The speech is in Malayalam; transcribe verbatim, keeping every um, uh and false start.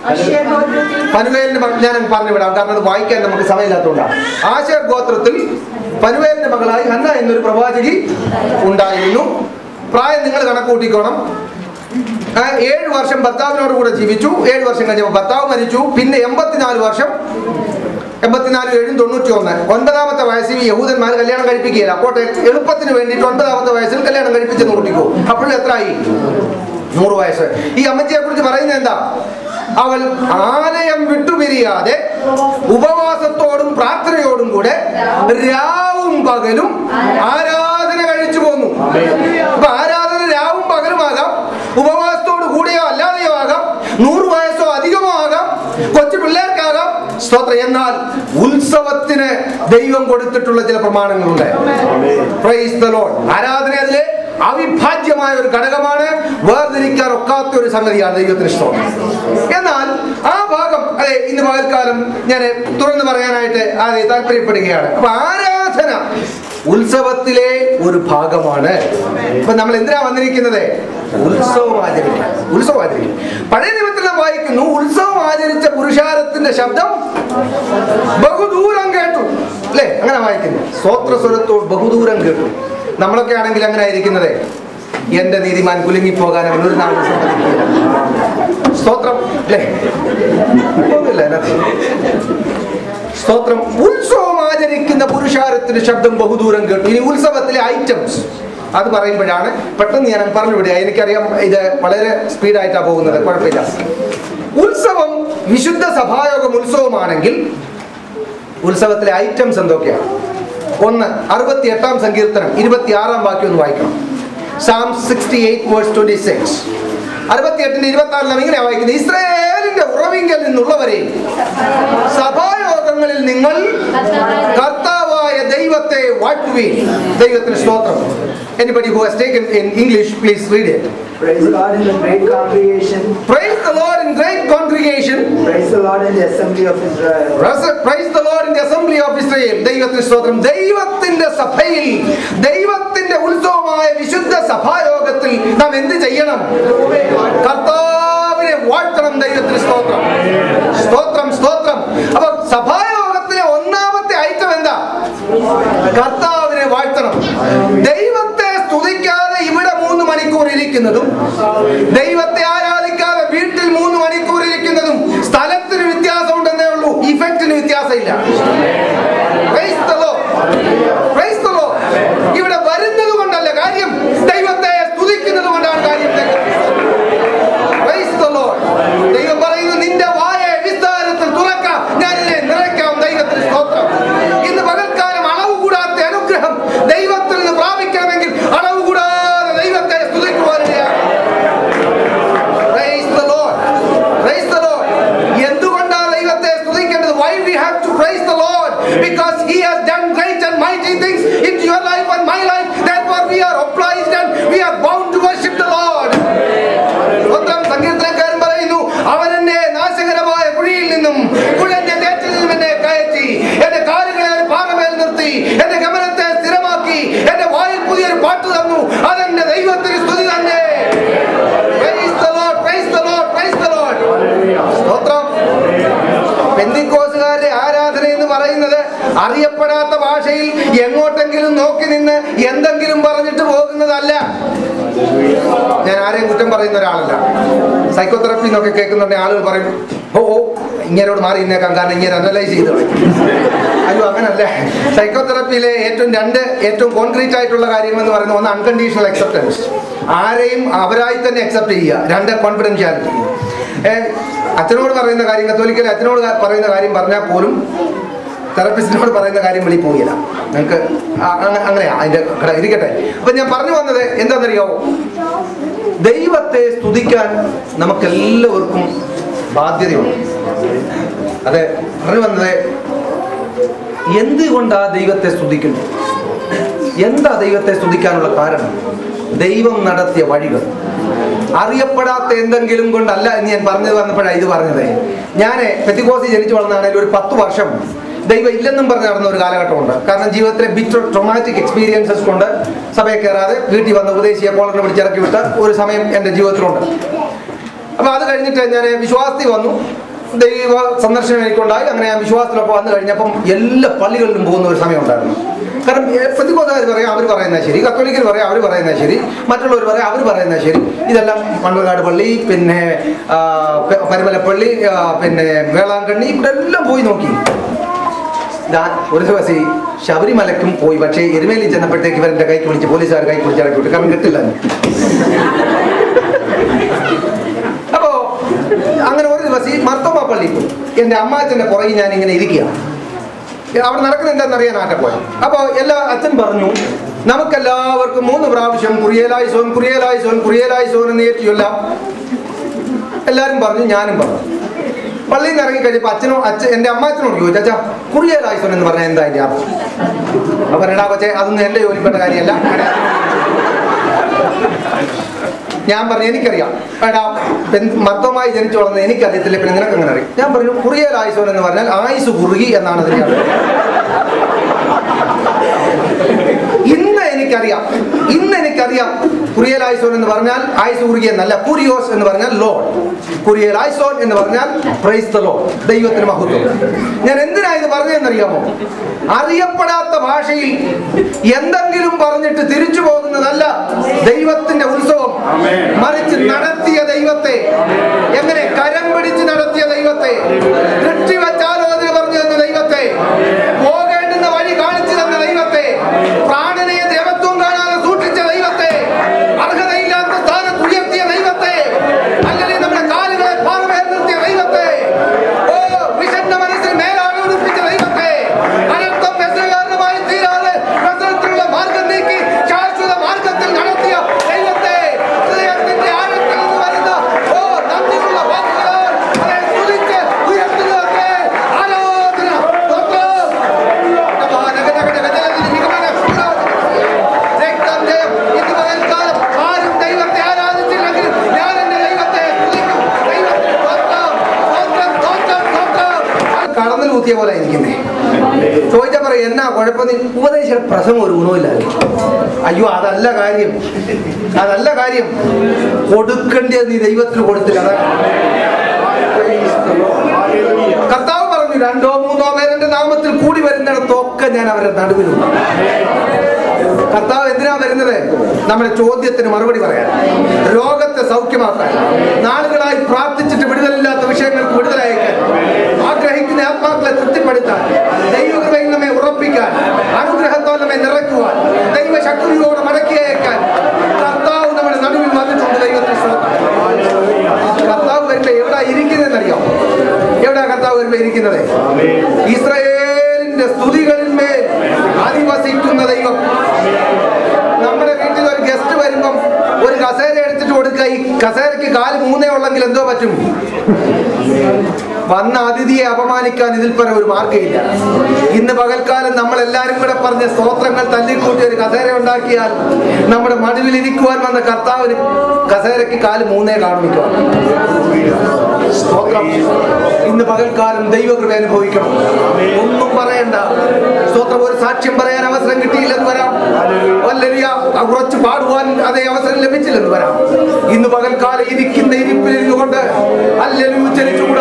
പനുവേലിന്റെ മകൾ, ഞാൻ പറഞ്ഞു വിടാം കാരണം അത് വായിക്കാൻ നമുക്ക് സമയമില്ലാത്തതുകൊണ്ടാണ്. ആശേർ ഗോത്രത്തിൽ പനുവേലിന്റെ മകളായി ഹന്ന എന്നൊരു പ്രവാചകി ഉണ്ടായിരുന്നു. പ്രായം നിങ്ങൾ കണക്ക് കൂട്ടിക്കോണം. ഏഴു വർഷം ഭർത്താവിനോട് കൂടെ ജീവിച്ചു. ഏഴു വർഷം കഴിഞ്ഞപ്പോൾ ഭർത്താവ് മരിച്ചു. പിന്നെ എൺപത്തിനാല് വർഷം, എൺപത്തിനാല് ഏഴും തൊണ്ണൂറ്റി ഒന്ന് ഒൻപതാമത്തെ വയസ്സിൽ യഹൂദന്മാർ കല്യാണം കഴിപ്പിക്കുകയില്ല. അപ്പോൾ എളുപ്പത്തിന് വേണ്ടിയിട്ട് ഒൻപതാമത്തെ വയസ്സിൽ കല്യാണം കഴിപ്പിച്ചെന്ന് കൂട്ടിക്കോ. അപ്പോഴും എത്രയായി? നൂറ് വയസ്സ്. ഈ അമ്മച്ചിയെ കുറിച്ച് പറയുന്നത് എന്താ? അവൾ ആലയം വിട്ടുപിരിയാതെ ഉപവാസത്തോടും പ്രാർത്ഥനയോടും കൂടെ രാവും പകലും ആരാധന കഴിച്ചു പോന്നു. അപ്പൊ ആരാധന രാവും പകലുമാകാം, ഉപവാസത്തോട് കൂടിയോ അല്ലാതെയോ ആകാം, നൂറ് വയസ്സോ അധികമോ ആകാം, കൊച്ചു പിള്ളേർക്കാകാം. സ്തോത്രം. എന്നാൽ ഉത്സവത്തിന് ദൈവം കൊടുത്തിട്ടുള്ള ചില പ്രമാണങ്ങളുണ്ട്. Praise the Lord. ആരാധന അതിലെ അവിഭാജ്യമായ ഒരു ഘടകമാണ്, വേർതിരിക്കാൻ ഒക്കാത്ത ഒരു സംഗതിയാണ്. ദൈവത്തിന് ഇഷ്ടം. എന്നാൽ ആ ഭാഗം അതെ ഇന്ന് പകൽക്കാലം ഞാൻ തുറന്നു പറയാനായിട്ട് അതെ താല്പര്യപ്പെടുകയാണ്. അപ്പൊ ആരാധന ഉത്സവത്തിലെ ഒരു ഭാഗമാണ്. ഇപ്പൊ നമ്മൾ എന്തിനാ വന്നിരിക്കുന്നത്? ഉത്സവം ആചരിക്കാൻ. ഉത്സവം ആചരിക്കാൻ പഴയ നിയമത്തിൽ നാം വായിക്കുന്നു, ഉത്സവം ആചരിച്ച പുരുഷാരത്തിന്റെ ശബ്ദം ബഹുദൂരം കേട്ടു. അല്ലെ? അങ്ങനെ വായിക്കുന്നു. സ്തോത്രസ്വരത്തോട് ബഹുദൂരം കേട്ടു. നമ്മളൊക്കെ ആണെങ്കിൽ അങ്ങനെ ആയിരിക്കുന്നത്, എന്റെ നീതിമാൻ കുലുങ്ങിപ്പോകാൻ അവൻ ഒരു നാളും സമ്മതിക്കില്ല. സ്തോത്രം. അല്ലേ? സ്തോത്രം. ഉത്സവം ആചരിക്കുന്ന പുരുഷാരത്തിന്റെ ശബ്ദം ബഹുദൂരം കേട്ടു. ഇനി ഉത്സവത്തിലെ ഐറ്റംസ് അത് പറയുമ്പോഴാണ് പെട്ടെന്ന് ഞാൻ പറഞ്ഞു വിടുക. എനിക്കറിയാം ഇത് വളരെ സ്പീഡായിട്ടാണ് പോകുന്നത്, കുഴപ്പമില്ല. ഉത്സവം വിശുദ്ധ സഭായോഗം ഉത്സവമാണെങ്കിൽ ഉത്സവത്തിലെ ഐറ്റംസ് എന്തൊക്കെയാണ്? ഒന്ന്, അറുപത്തി എട്ടാം സങ്കീർത്തനം ഇരുപത്തി ആറാം വാക്യം ഒന്ന് വായിക്കണം. Psalm sixty eight verse twenty six. അറുപത്തി എട്ടിന്റെ ഇരുപത്തി ആറിൽ നാം ഇങ്ങനെയാ വായിക്കുന്നത്: ഇസ്രായേലിന്റെ ഉറവിങ്കൽ നിന്നുള്ളവരെ സഭായോഗങ്ങളിൽ നിങ്ങൾ കർത്താവായ ദൈവത്തെ വാഴ്ത്തുവീൻ. ദൈവത്തിന് സ്തോത്രം. Anybody who has taken in English, please read it. Praise the Lord in the great congregation. Praise the Lord in great congregation. Praise the Lord in the assembly of Israel. Praise the Lord in the assembly of Israel. ദൈവത്തിന് സ്തോത്രം. ദൈവത്തിന്റെ സഭയിൽ, ദൈവത്തിന്റെ ഉത്സവമായ വിശുദ്ധ സഭായോഗത്തിൽ നാം എന്ത് ചെയ്യണം? കർത്താവിനെ വാഴ്ത്തണം. ദൈവത്തിന് സ്തോത്രം. സ്തോത്രം സ്തോത്രം. അപ്പൊ സഭായോഗത്തിലെ ഒന്നാമത്തെ ഐറ്റം എന്താ? കർത്താവിനെ വാഴ്ത്തണം. ദൈവത്തെ സ്തുതിക്കാതെ ഇവിടെ മൂന്ന് മണിക്കൂർ ഇരിക്കുന്നതും ദൈവത്തെ ആരാധിക്കാതെ വീട്ടിൽ മൂന്ന് മണിക്കൂർ ഇരിക്കുന്നതും സ്ഥലത്തിന് വ്യത്യാസം ഉണ്ടെന്നേ ഉള്ളൂ, ഇഫക്റ്റിന് വ്യത്യാസമില്ല. Praise the Lord. Praise the Lord. ഇവിടെ വരുന്നത് കൊണ്ടല്ല കാര്യം, ദൈവത്തെ സ്തുതിക്കുന്നത് കൊണ്ടാണ് കാര്യം. Praise the Lord. ദൈവം പറയുന്നു, നിന്റെ വായ വിസ്താരത്തിൽ തുറക്കാം, ഞാൻ ഇതിനെ നിറയ്ക്കാം. ദൈവത്തിന് സ്തോത്രം. ഇന്ന് പകൽക്കാലം അളവ് കൂടാത്ത അനുഗ്രഹം ദൈവത്തിൽ നിന്ന് പ്രാപിക്കണമെങ്കിൽ അളവ് കൂടാതെ ദൈവത്തെ സ്തുതിക്കുവാനിടയാണ്. Praise the Lord. Praise the Lord. എന്തുകൊണ്ടാണ് ദൈവത്തെ സ്തുതിക്കേണ്ടത്? Why we have to praise the Lord? Because He has done great and mighty things in your life and my life. Therefore we are obliged and we are bound to worship the Lord. സ്വന്തം സങ്കീർത്തനക്കാരൻ പറയുന്നു, അവൻ എന്നെ നാശകരമായ കുഴിയിൽ നിന്നും കുഴഞ്ഞ തേറ്റിൽ നിന്നും എന്നെ കയറ്റി, എന്റെ കാലുകളെ പാറമേൽ നിർത്തി, എന്റെ ഗമനത്തെ സ്ഥിരമാക്കി, എന്റെ വായിൽ പുതിയൊരു പാട്ട് തന്നു. അതെന്റെ ദൈവത്തിന് സ്തുതി തന്നെ. Praise the Lord, praise the Lord, praise the Lord. സ്തോത്രം. പെന്തിക്കോസുകാരുടെ ആരാധന എന്ന് പറയുന്നത് അറിയപ്പെടാത്ത ഭാഷയിൽ എങ്ങോട്ടെങ്കിലും നോക്കി നിന്ന് എന്തെങ്കിലും പറഞ്ഞിട്ട് പോകുന്നതല്ല. ഞാൻ ആരെയും കുറ്റം പറയുന്ന ഒരാളല്ല. സൈക്കോതെറപ്പി എന്നൊക്കെ കേൾക്കുന്നുണ്ടെങ്കിൽ ആളുകൾ പറയും, ഓ ഓ ഇങ്ങനോട് മാറി ഇന്നേക്കാം, കാരണം ഇങ്ങനെ അനലൈസ് ചെയ്ത് അയ്യോ അങ്ങനല്ല. സൈക്കോതെറപ്പിയിലെ ഏറ്റവും രണ്ട് ഏറ്റവും കോൺക്രീറ്റ് ആയിട്ടുള്ള കാര്യങ്ങൾ എന്ന് പറയുന്നത്, ഒന്ന് അൺകണ്ടീഷണൽ അക്സെപ്റ്റൻസ്, ആരെയും അവരായി തന്നെ അക്സെപ്റ്റ് ചെയ്യുക. രണ്ട് കോൺഫിഡൻഷ്യാലിറ്റി. അച്ഛനോട് പറയുന്ന കാര്യം, കത്തോലിക്കൽ അച്ഛനോട് പറയുന്ന കാര്യം പറഞ്ഞാൽ പോലും തെറപ്പിസ്റ്റിനോട് പറയുന്ന കാര്യം വെളി പോകില്ല. നിങ്ങൾക്ക് അങ്ങനെയാ അതിന്റെ ഘടന ഇരിക്കട്ടെ. അപ്പൊ ഞാൻ പറഞ്ഞു വന്നത് എന്താണെന്നറിയോ? ദൈവത്തെ സ്തുതിക്കാൻ നമുക്കെല്ലാവർക്കും ബാധ്യതയുണ്ട്. അതെ, പറഞ്ഞു വന്നത് എന്തുകൊണ്ടാ ദൈവത്തെ സ്തുതിക്കുന്നത്? എന്താ ദൈവത്തെ സ്തുതിക്കാനുള്ള കാരണം? ദൈവം നടത്തിയ വഴികൾ. അറിയപ്പെടാത്ത എന്തെങ്കിലും കൊണ്ടല്ല എന്ന് ഞാൻ പറഞ്ഞത് വന്നപ്പോഴാണ് ഇത് പറഞ്ഞത്. ഞാൻ പെന്തിക്കോസിൽ ജനിച്ചു വളർന്നാണെങ്കിൽ ഒരു പത്ത് വർഷം ദൈവം ഇല്ലെന്നും പറഞ്ഞ് നടന്ന ഒരു കാലഘട്ടമുണ്ട്. കാരണം ജീവിതത്തിലെ ബിറ്റർ ട്രോമാറ്റിക് എക്സ്പീരിയൻസസ് കൊണ്ട് സഭയെ കയറാതെ വീട്ടിൽ വന്ന് ഉപദേശിയെ കോളറിനെ പിടിച്ചിറക്കി വിട്ട ഒരു സമയം എൻ്റെ ജീവിതത്തിലുണ്ട്. അപ്പൊ അത് കഴിഞ്ഞിട്ട് ഞാൻ വിശ്വാസത്തിൽ വന്നു, ദൈവ സന്ദർശനം എനിക്കുണ്ടായി. അങ്ങനെ ഞാൻ വിശ്വാസത്തിലൊക്കെ വന്നു കഴിഞ്ഞപ്പം എല്ലാ പള്ളികളിലും പോകുന്ന ഒരു സമയം ഉണ്ടായിരുന്നു. കാരണം പ്രതിബോധകർ പറയാം അവർ പറയുന്നത് ശരി, കത്തോലിക്കർ പറയാം അവർ പറയുന്നത് ശരി, മറ്റുള്ളവർ പറയാം അവർ പറയുന്നത് ശരി. ഇതെല്ലാം മണ്ണൂർക്കാട് പള്ളി, പിന്നെ പരുമലപ്പള്ളി, പിന്നെ വേളാങ്കണ്ണി, ഇവിടെ എല്ലാം പോയി നോക്കി. ഞാൻ ഒരു ദിവസം ഈ ശബരിമലയ്ക്കും പോയി. പക്ഷേ എരുമേലി ചെന്നപ്പോഴത്തേക്ക് ഇവരെൻ്റെ കൈക്ക് പിടിച്ച് പോലീസുകാർ കൈക്ക് പിടിച്ച് ഇറക്കി വിട്ടു. കാരണം കിട്ടില്ല. അപ്പോ അങ്ങനെ ഒരു ദിവസം ഈ മർത്തോമ പള്ളി എൻ്റെ അമ്മാച്ചൻ്റെ പുറകിൽ ഞാൻ ഇങ്ങനെ ഇരിക്കുകയാണ്. അവിടെ നടക്കുന്നത് എന്താണെന്നറിയാൻ ആറ്റപ്പോയി. അപ്പോൾ എല്ലാ അച്ഛൻ പറഞ്ഞു, നമുക്കെല്ലാവർക്കും മൂന്ന് പ്രാവശ്യം കുറിയേലായി സോൻ കുറിയേലായി സോൻ കുറിയേലായി സോൻ എന്ന് ഏറ്റിയല്ല. എല്ലാവരും പറഞ്ഞു, ഞാനും പറഞ്ഞു. പള്ളിയിൽ നിന്ന് ഇറങ്ങിക്കഴിഞ്ഞപ്പോൾ അച്ഛനോ അച്ഛൻ എൻ്റെ അമ്മാച്ചനോട് ചോദിച്ചു, അച്ഛാ കുറിയേലായി സോൻ എന്ന് പറഞ്ഞാൽ എന്താ അതിൻ്റെ അർത്ഥം? അപ്പം എടാ കൊച്ചേ, അതൊന്നും എൻ്റെ ജോലിപ്പെട്ട കാര്യമല്ല. ഞാൻ പറഞ്ഞു, എനിക്കറിയാം എടാ, മർദ്ദമായി ജനിച്ചു വളർന്നത് എനിക്കറിയത്തില്ല, പിന്നെ നിനക്ക് അങ്ങനെ അറിയാം. ഞാൻ പറഞ്ഞു, കുറിയേൽ ആയുസോൻ എന്ന് പറഞ്ഞാൽ ആയുസ് കുറുകി എന്നാണ് അതിൻ്റെ അർത്ഥം. ഇന്ന് എനിക്കറിയാം ഇന്ന് എനിക്കറിയാം കുറിയേൽ ആയുസോൻ എന്ന് പറഞ്ഞാൽ ആയുസ് കുറുകി എന്നല്ല, കുരിയോസ് എന്ന് പറഞ്ഞാൽ ലോഡ്. കുറിയേൽ ആയുസോൻ എന്ന് പറഞ്ഞാൽ പ്രൈസ് ദി ലോർഡ്, ദൈവത്തിന് മഹത്വം. ഞാൻ എന്തിനാ ഇത് പറഞ്ഞതെന്നറിയാമോ? അറിയപ്പെടാത്ത ഭാഷയിൽ എന്തെങ്കിലും പറഞ്ഞിട്ട് തിരിച്ചു പോകുന്നതല്ല ദൈവത്തിന്റെ ഉത്സവം. മറിച്ച് നടത്തിയ ദൈവത്തെ, എങ്ങനെ കരം പിടിച്ച് നടത്തിയ ദൈവത്തെ, ദൃഷ്ടിവച്ചാലോചന പറഞ്ഞു തന്ന ദൈവത്തെ, പോകേണ്ടുന്ന വഴി കാണിച്ചു തന്ന ദൈവത്തെ, പ്രാണനെ ദേവത്വം കാണാതെ സൂക്ഷിച്ച ദൈവത്തെ, അർഹതയില്ലാത്ത സ്ഥാനത്ത് ഉയർത്തിയ ദൈവത്തെ, അല്ലെങ്കിൽ നമ്മുടെ കാലുകളെ പാറമേൽ നിർത്തിയ ദൈവത്തെ, ഓ വിശന്ന മനസ്സിൽ മേലാകെ ഉടുപ്പിച്ച ദൈവത്തെ, അനർത്ഥം വ്യസനകാരണമായി തീരാതെ വ്യസനത്തിലുള്ള മാർഗം നീക്കി ശാശ്വത മാർഗത്തിൽ നടത്തിയ ദൈവത്തെ, ഹൃദയത്തിന്റെ ആഴത്തിൽ നിന്ന് വരുന്ന ഓ നന്ദിയുള്ള വാക്കുകളാൽ അവരെ സ്തുതിച്ച് ഉയർത്തുന്നതൊക്കെ ആരാധന. ആരും ദൈവത്തെ ആരാധിച്ചില്ലെങ്കിൽ ഞാൻ എന്റെ ദൈവത്തെ സ്തുതിക്കും. കടന്നിൽ ഊത്തിയ പോലെ ഇരിക്കുന്നേ. ചോദിച്ചാ പറയും, എന്നാ കുഴപ്പം? ഉപദേശ പ്രസംഗം ഒരു ഗുണമില്ലാതെ. അയ്യോ, അതല്ല കാര്യം, അതല്ല കാര്യം. കൊടുക്കേണ്ടത് നീ ദൈവത്തിന് കൊടുത്തില്ല. കർത്താവ് പറഞ്ഞു, രണ്ടോ മൂന്നോ പേരെന്റെ നാമത്തിൽ കൂടി വരുന്നിടത്തൊക്കെ ഞാൻ അവരുടെ നടുവിലുണ്ട്. കർത്താവ് എന്തിനാ വരുന്നത്? നമ്മുടെ ചോദ്യത്തിന് മറുപടി പറയാൻ, രോഗത്തെ സൗഖ്യമാക്കാൻ, നാളുകളായി പ്രാർത്ഥിച്ചിട്ട് വിടുതലില്ലാത്ത വിഷയങ്ങൾക്ക് വിടുതലയക്കാൻ, ആഗ്രഹിക്കുന്ന ആത്മാക്കളെ തൃപ്തിപ്പെടുത്താൻ, ദൈവകൃപയിൽ നമ്മെ ഉറപ്പിക്കാൻ, അനുഗ്രഹത്താൽ നമ്മെ നിറയ്ക്കുവാൻ, ദൈവശക്തിയോടെ മടക്കി അയക്കാൻ കർത്താവ് നമ്മുടെ നടുവിൽ വന്നിട്ടുണ്ട്. ദൈവത്തെ കർത്താവ് വരുമ്പോ എവിടെ ഇരിക്കുന്നതെന്നറിയാം? എവിടെയാ കർത്താവ് വരുമ്പോ ഇരിക്കുന്നത്? ഇസ്രായേലിന്റെ സ്തുതികളിന്മേൽ അധിവസിക്കുന്ന ദൈവം. നമ്മുടെ വീട്ടിൽ ഒരു ഗസ്റ്റ് വരുമ്പം ഒരു കസേര എടുത്തിട്ട് കൊടുക്കുക. ഈ കസേരയ്ക്ക് കാല് മൂന്നേ ഉള്ളെങ്കിൽ എന്തോ പറ്റും? വന്ന അതിഥിയെ അപമാനിക്കാൻ ഇതിൽ പരം ഒരു മാർഗ്ഗമില്ല. ഇന്ന് പകൽക്കാലം നമ്മൾ എല്ലാവരും കൂടെ പറഞ്ഞ സ്തോത്രങ്ങൾ തല്ലിക്കൂട്ടി ഒരു കസേര ഉണ്ടാക്കിയാൽ നമ്മുടെ മടുവിൽ ഇരിക്കുവാൻ വന്ന കർത്താവിന് കസേരയ്ക്ക് കാല് മൂന്നേ കാണിക്കുക. സ്തോത്രം. ഇന്ന് പകൽക്കാലം ദൈവകൃപ അനുഭവിക്കണം. ഒന്നും പറയണ്ട. സ്തോത്രം. ഒരു സാക്ഷ്യം പറയാൻ അവസരം കിട്ടിയില്ലെന്ന് വരാം, വല്ലരിയ കുറച്ച് പാടുവാൻ അതേ അവസരം ലഭിച്ചില്ലെന്ന് വരാം. ഇന്ന് പകൽക്കാലം ഇരിക്കുന്ന ഇരിപ്പിലിരുന്നു കൊണ്ട് അല്ലലു ഉച്ചരിച്ചു